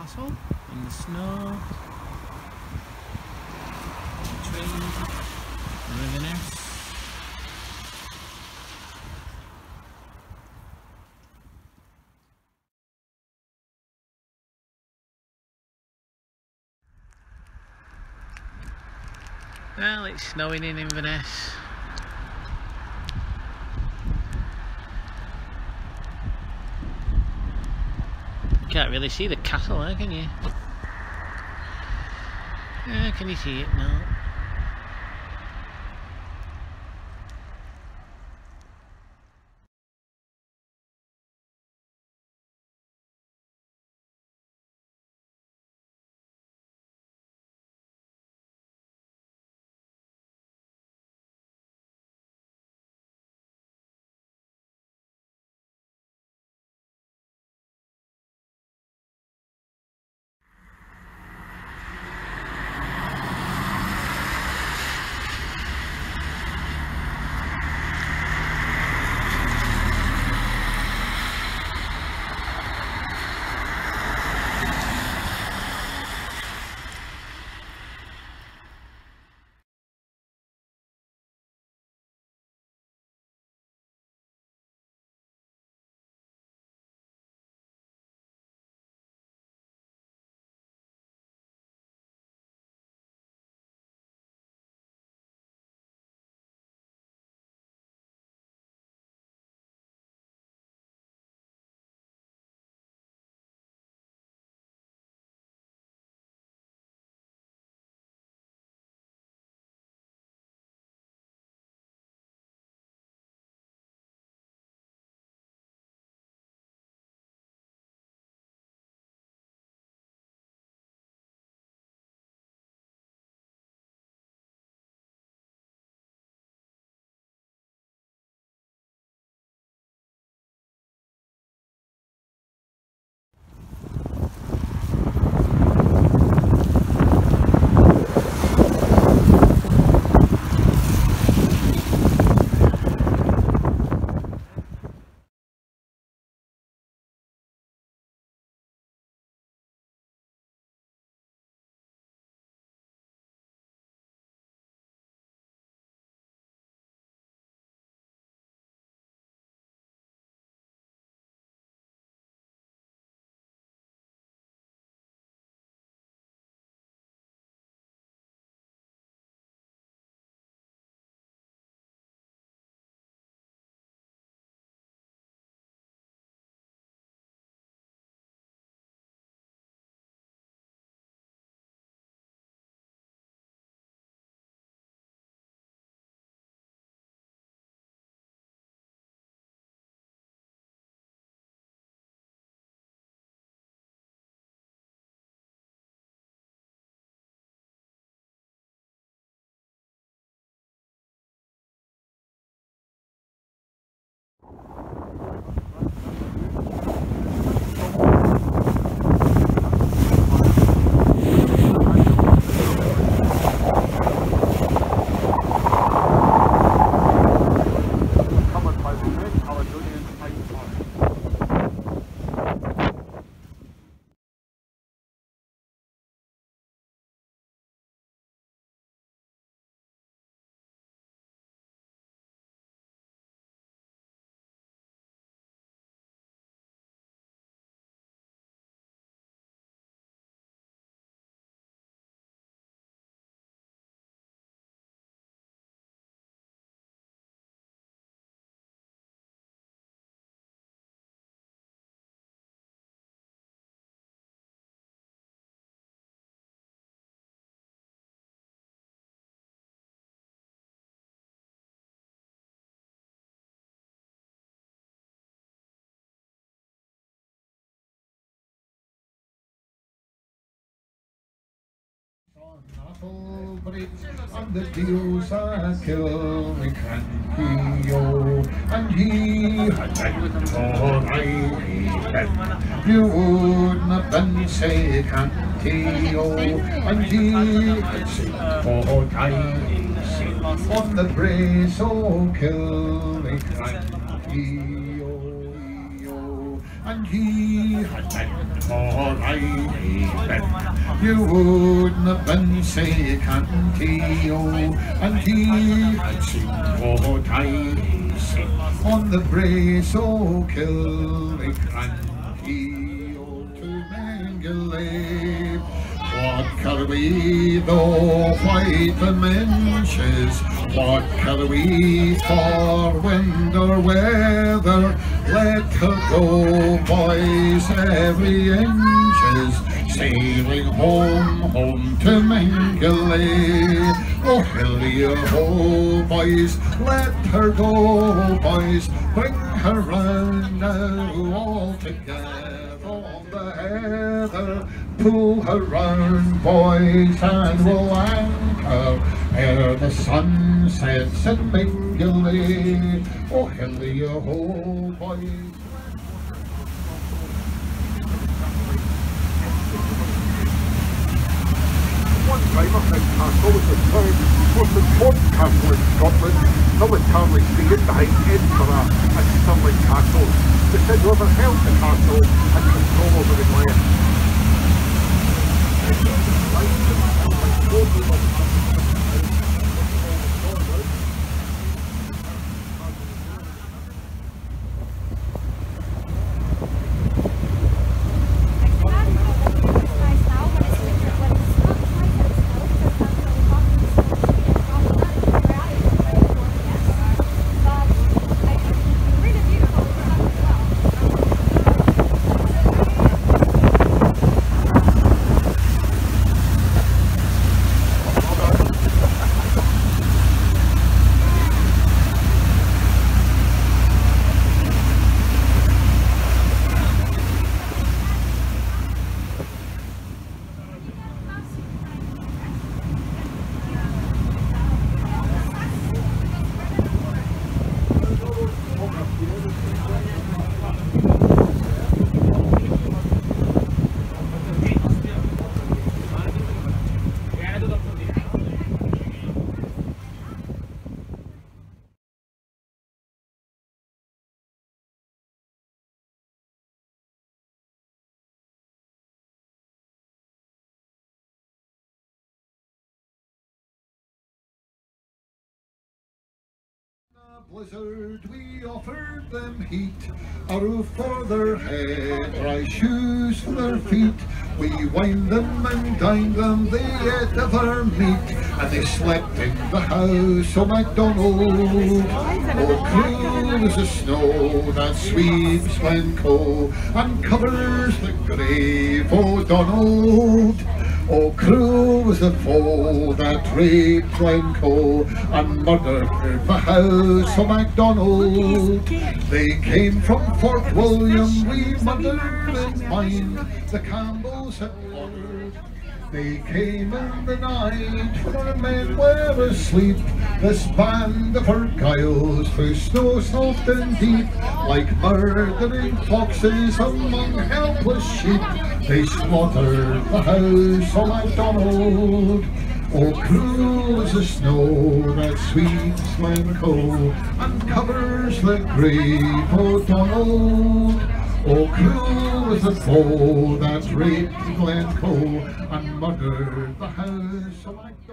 castle in the snow, the trees, the Inverness. Well, it's snowing in Inverness. Can't really see the castle there, can you? Can you see it now? And the deals are kill me Cantio, and he had died for I you would not then say Cantio, and he had said for I on the brace, oh kill me Cantio, and he had been for been. You wouldn't have been say canty, oh, and he had seen what I seen on the brace, oh, Killiecrankie, oh, to Mengeley. What care we though white the menches? What care we for wind or weather? Let her go, boys, every inches. Sailing home to Mengeley. Oh, hilly ho, boys, let her go, boys. Bring her round now all together on the heather. Pull her round, boys, and we'll anchor ere the sun sets at Mengeley. Oh, hilly ho, boys. One driver said Castle was the third most important castle in Scotland, militarily staying behind Edinburgh and Stirling Castle. The Sid River held the castle and control over the Glen. Blizzard, we offered them heat, a roof for their head, dry shoes for their feet. We wined them and dined them, they ate of our meat, and they slept in the house o' MacDonald. Oh, cruel is the snow that sweeps Glencoe and covers the grave o' Donald. Oh, cruel was the foe that raped Glencoe and murdered the house of MacDonald. They came from Fort William, we murdered in mind, the Campbells had ordered. They came in the night when our men were asleep, this band of Argyles through snow soft and deep, like murdering foxes among helpless sheep. They slaughtered the house of MacDonald. Oh, cruel is the snow that sweeps Glencoe and covers the grave o' Donald. Oh, cruel is the foe that raped Glencoe and murdered the house of MacDonald.